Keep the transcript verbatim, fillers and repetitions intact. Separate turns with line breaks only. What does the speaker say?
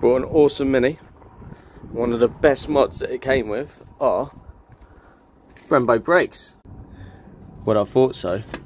Brought an awesome Mini. One of the best mods that it came with are Brembo brakes. Well, I thought so.